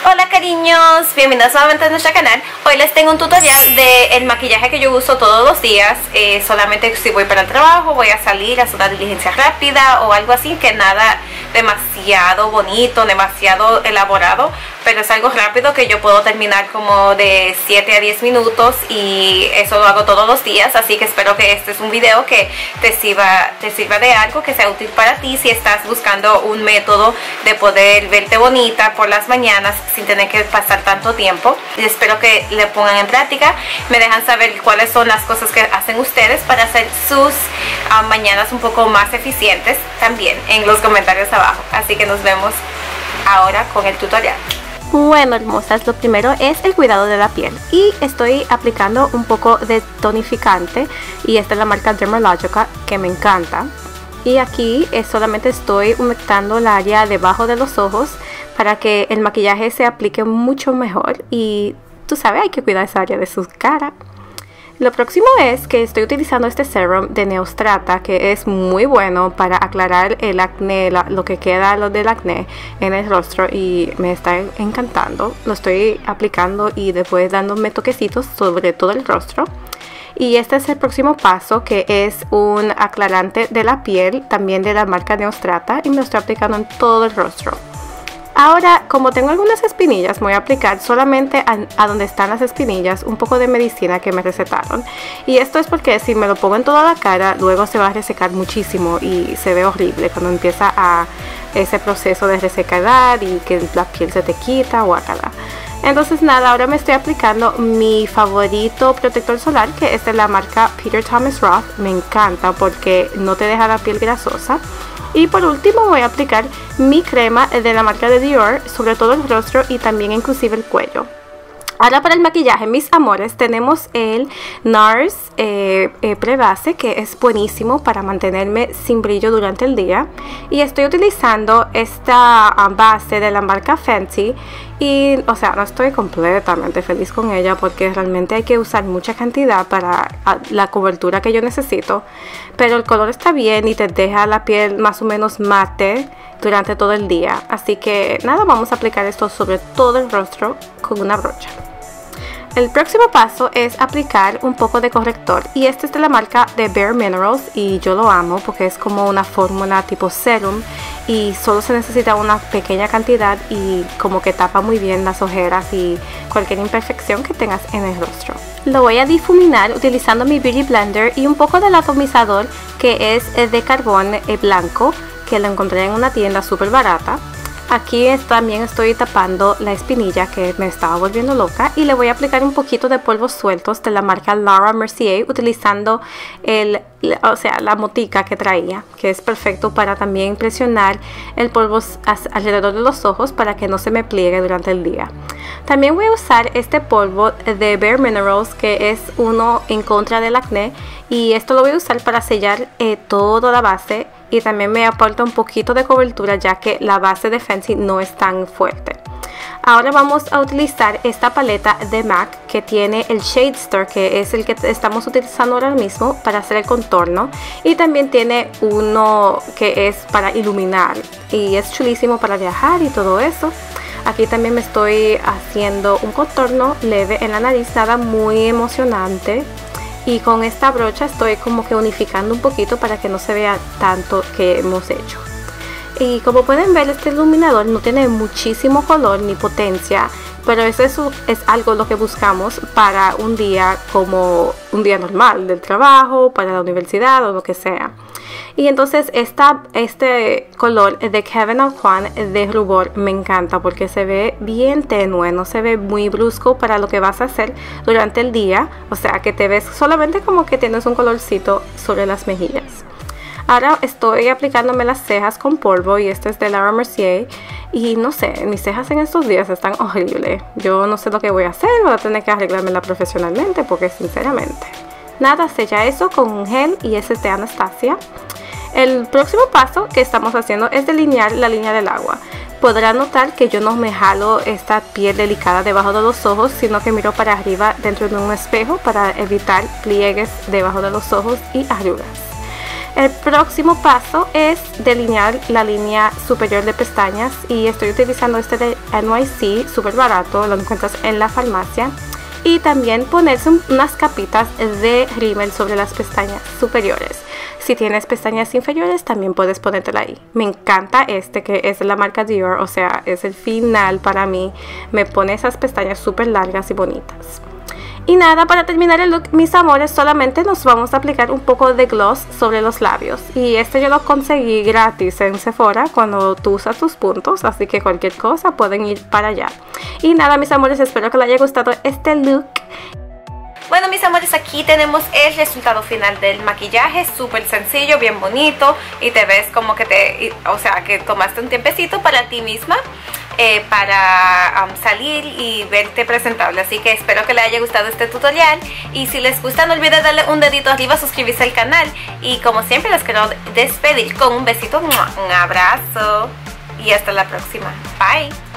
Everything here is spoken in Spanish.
Hola cariños, bienvenidos nuevamente a nuestro canal. Hoy les tengo un tutorial del maquillaje que yo uso todos los días. Solamente si voy para el trabajo, voy a salir a hacer una diligencia rápida o algo así, que nada demasiado bonito, demasiado elaborado, pero es algo rápido que yo puedo terminar como de 7 a 10 minutos y eso lo hago todos los días. Así que espero que este es un video que te sirva de algo, que sea útil para ti si estás buscando un método de poder verte bonita por las mañanas sin tener que pasar tanto tiempo. Y espero que le pongan en práctica. Me dejan saber cuáles son las cosas que hacen ustedes para hacer sus mañanas un poco más eficientes también en los comentarios abajo. Así que nos vemos ahora con el tutorial. Bueno, hermosas, lo primero es el cuidado de la piel y estoy aplicando un poco de tonificante y esta es la marca Dermalogica, que me encanta. Y aquí solamente estoy humectando el área debajo de los ojos para que el maquillaje se aplique mucho mejor. Y tú sabes, hay que cuidar esa área de su cara. Lo próximo es que estoy utilizando este serum de Neostrata, que es muy bueno para aclarar el acné, lo que queda del acné en el rostro, y me está encantando. Lo estoy aplicando y después dándome toquecitos sobre todo el rostro. Y este es el próximo paso, que es un aclarante de la piel, también de la marca Neostrata, y me lo estoy aplicando en todo el rostro. Ahora, como tengo algunas espinillas, voy a aplicar solamente a donde están las espinillas un poco de medicina que me recetaron. Y esto es porque si me lo pongo en toda la cara, luego se va a resecar muchísimo y se ve horrible cuando empieza ese proceso de resequedad y que la piel se te quita, guácala. Entonces nada, ahora me estoy aplicando mi favorito protector solar, que es de la marca Peter Thomas Roth. Me encanta porque no te deja la piel grasosa. Y por último voy a aplicar mi crema de la marca de Dior sobre todo el rostro y también inclusive el cuello. Ahora para el maquillaje, mis amores, tenemos el NARS Pre-Base, que es buenísimo para mantenerme sin brillo durante el día. Y estoy utilizando esta base de la marca Fenty. Y, o sea, no estoy completamente feliz con ella porque realmente hay que usar mucha cantidad para la cobertura que yo necesito. Pero el color está bien y te deja la piel más o menos mate durante todo el día. Así que nada, vamos a aplicar esto sobre todo el rostro con una brocha. El próximo paso es aplicar un poco de corrector, y este es de la marca de Bare Minerals y yo lo amo porque es como una fórmula tipo serum y solo se necesita una pequeña cantidad y como que tapa muy bien las ojeras y cualquier imperfección que tengas en el rostro. Lo voy a difuminar utilizando mi Beauty Blender y un poco del atomizador, que es de carbón blanco, que lo encontré en una tienda súper barata. Aquí también estoy tapando la espinilla que me estaba volviendo loca, y le voy a aplicar un poquito de polvos sueltos de la marca Laura Mercier utilizando la motica que traía, que es perfecto para también presionar el polvo alrededor de los ojos para que no se me pliegue durante el día. También voy a usar este polvo de Bare Minerals, que es uno en contra del acné, y esto lo voy a usar para sellar toda la base. Y también me aporta un poquito de cobertura ya que la base de Fenty no es tan fuerte. Ahora vamos a utilizar esta paleta de MAC que tiene el Shade Stir, que es el que estamos utilizando ahora mismo para hacer el contorno. Y también tiene uno que es para iluminar y es chulísimo para viajar y todo eso. Aquí también me estoy haciendo un contorno leve en la nariz, nada muy emocionante. Y con esta brocha estoy como que unificando un poquito para que no se vea tanto que hemos hecho. Y como pueden ver, este iluminador no tiene muchísimo color ni potencia, pero eso es algo lo que buscamos para un día como un día normal del trabajo, para la universidad o lo que sea. Y entonces este color de Kevyn Aucoin de rubor me encanta porque se ve bien tenue, no se ve muy brusco para lo que vas a hacer durante el día. O sea que te ves solamente como que tienes un colorcito sobre las mejillas. Ahora estoy aplicándome las cejas con polvo, y este es de Laura Mercier. Y no sé, mis cejas en estos días están horribles. Yo no sé lo que voy a hacer, voy a tener que arreglármela profesionalmente porque sinceramente. Nada, sella eso con un gel y ese es de Anastasia. El próximo paso que estamos haciendo es delinear la línea del agua. Podrán notar que yo no me jalo esta piel delicada debajo de los ojos, sino que miro para arriba dentro de un espejo para evitar pliegues debajo de los ojos y arrugas. El próximo paso es delinear la línea superior de pestañas y estoy utilizando este de NYC, súper barato, lo encuentras en la farmacia. Y también ponerse unas capitas de rímel sobre las pestañas superiores. Si tienes pestañas inferiores también puedes ponértela ahí. Me encanta este que es de la marca Dior, o sea, es el final para mí. Me pone esas pestañas súper largas y bonitas. Y nada, para terminar el look, mis amores, solamente nos vamos a aplicar un poco de gloss sobre los labios. Y este yo lo conseguí gratis en Sephora cuando tú usas tus puntos, así que cualquier cosa pueden ir para allá. Y nada, mis amores, espero que les haya gustado este look. Bueno, mis amores, aquí tenemos el resultado final del maquillaje, súper sencillo, bien bonito, y te ves como que que tomaste un tiempecito para ti misma, para salir y verte presentable. Así que espero que les haya gustado este tutorial, y si les gusta no olviden darle un dedito arriba, suscribirse al canal, y como siempre les quiero despedir con un besito, un abrazo, y hasta la próxima. Bye.